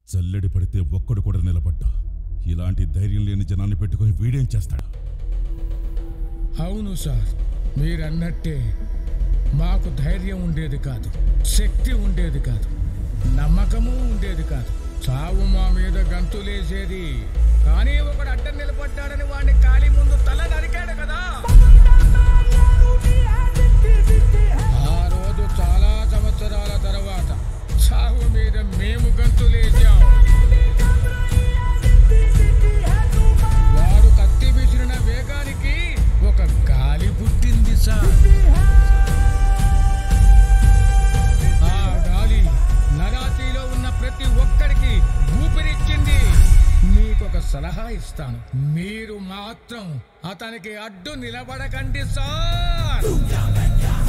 చల్లడి పడితే ఒక్కడు కూడా నిలబడ్డా. ఇలాంటి ధైర్యం లేని జనాన్ని పెట్టుకుని వీడేం చేస్తాడు? అవును సార్, మీరన్నట్టే మాకు ధైర్యం ఉండేది కాదు, శక్తి ఉండేది కాదు, నమ్మకము ఉండేది కాదు. చావు మా మీద గంతులేసేది. కానీ ఒకడు అడ్డం నిలబడ్డాడని వాడిని కాలి ముందు తల నరికాడు కదా. ఆ రోజు చాలా సంవత్సరాల తర్వాత చావు మీద మేము గంతులేసాం. వాడు కత్తి విసిరిన వేగానికి ఒక గాలి పుట్టింది సార్. ఆ గాలి నరాతిలో ఉన్న ప్రతి ఒక్కరికి ఊపిరిచ్చింది. మీకొక సలహా ఇస్తాను, మీరు మాత్రం అతనికి అడ్డు నిలబడకండి సార్.